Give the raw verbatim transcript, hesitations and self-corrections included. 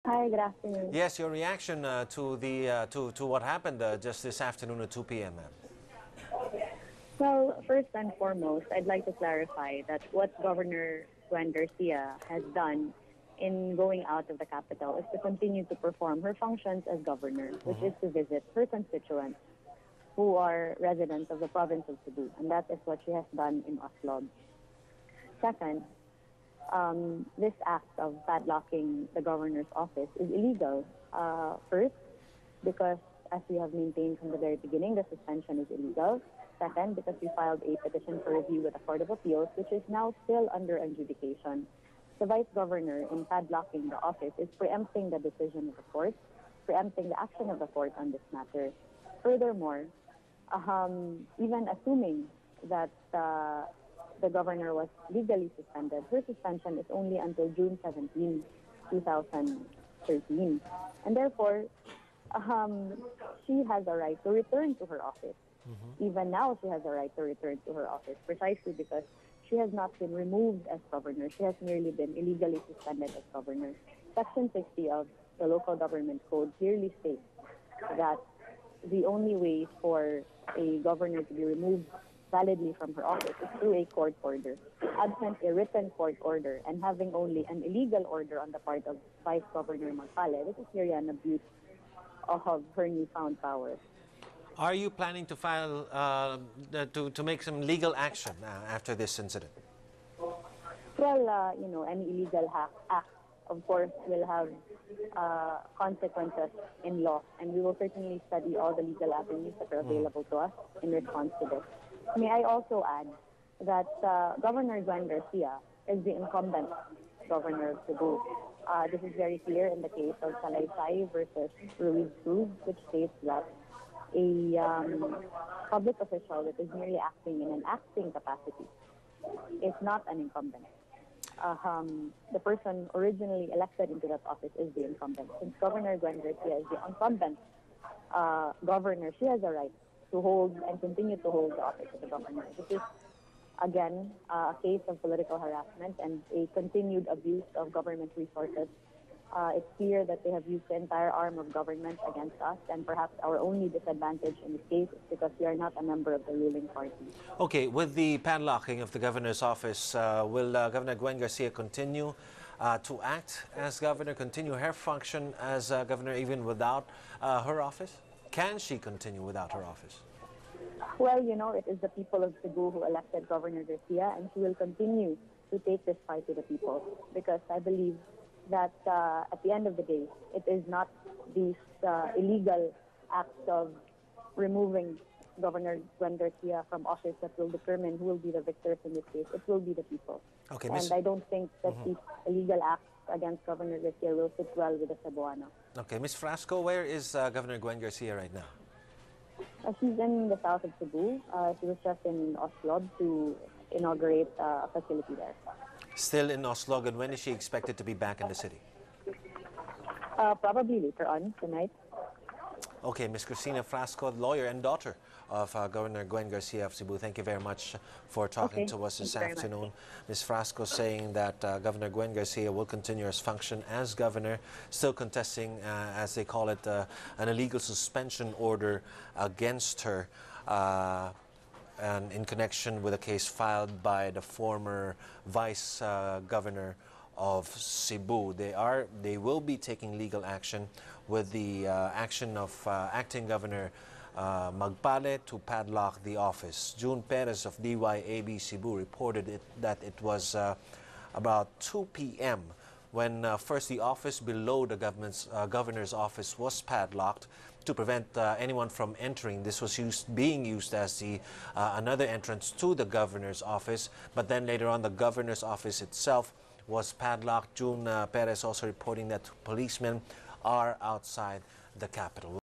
Hi, good afternoon. Yes, your reaction uh, to the uh, to to what happened uh, just this afternoon at two p m, ma'am. Well, first and foremost, I'd like to clarify that what Governor Gwen Garcia has done in going out of the capital is to continue to perform her functions as governor, which mm-hmm. is to visit her constituents who are residents of the province of Cebu, and that is what she has done in Oslo. Second, um, this act of padlocking the governor's office is illegal. Uh, first, because as we have maintained from the very beginning, the suspension is illegal. Second, because we filed a petition for review with the Court of Appeals, which is now still under adjudication. The vice governor, in padlocking the office, is preempting the decision of the court, preempting the action of the court on this matter. Furthermore, um, even assuming that uh, the governor was legally suspended, her suspension is only until June seventeenth, two thousand thirteen. And therefore, um, she has a right to return to her office. Mm-hmm. Even now, she has a right to return to her office, precisely because she has not been removed as governor. She has merely been illegally suspended as governor. Section sixty of the Local Government Code clearly states that the only way for a governor to be removed validly from her office is through a court order. Absent a written court order and having only an illegal order on the part of Vice Governor Magpale, this is clearly an abuse of her newfound powers. Are you planning to file, uh, to, to make some legal action uh, after this incident? Well, uh, you know, any illegal act, of course, will have uh, consequences in law, and we will certainly study all the legal avenues that are available to us in response to this. May I also add that uh, Governor Gwen Garcia is the incumbent governor of Cebu. Uh, this is very clear in the case of Salaysay versus Ruiz Cruz, which states that a um, public official that is merely acting in an acting capacity is not an incumbent. Uh, um, the person originally elected into that office is the incumbent. Since Governor Gwen Garcia is the incumbent uh, governor, she has a right to hold and continue to hold the office of the governor. This is, again, uh, a case of political harassment and a continued abuse of government resources. Uh, it's clear that they have used the entire arm of government against us, and perhaps our only disadvantage in this case is because we are not a member of the ruling party. Okay, with the padlocking of the governor's office, uh, will uh, Governor Gwen Garcia continue uh, to act as governor, continue her function as uh, governor even without uh, her office? Can she continue without her office? Well, you know, it is the people of Cebu who elected Governor Garcia, and she will continue to take this fight to the people, because I believe that uh, at the end of the day, it is not these uh, illegal acts of removing Governor Gwen Garcia from office that will determine who will be the victors in this case. It will be the people. Okay, and Miz I don't think that mm-hmm. these illegal acts against Governor Garcia will sit well with the Cebuano. Okay, Miz Frasco, where is uh, Governor Gwen Garcia right now? Uh, she's in the south of Cebu. Uh, she was just in Oslo to inaugurate uh, a facility there. Still in Oslo, and when is she expected to be back in the city? Uh, probably later on tonight. Okay, Miz Cristina Frasco, lawyer and daughter of uh, Governor Gwen Garcia of Cebu. Thank you very much for talking okay. to us this Thank afternoon. Miz Frasco saying that uh, Governor Gwen Garcia will continue her function as governor, still contesting, uh, as they call it, uh, an illegal suspension order against her. Uh, and in connection with a case filed by the former vice uh, governor of Cebu. They are, they will be taking legal action with the uh, action of uh, acting governor uh, Magpale to padlock the office. June Perez of D Y A B Cebu reported it, that it was uh, about two p m when uh, first the office below the government's, uh, governor's office was padlocked to prevent uh, anyone from entering. This was used, being used as the uh, another entrance to the governor's office, but then later on the governor's office itself was padlocked. June uh, Perez also reporting that policemen are outside the capital.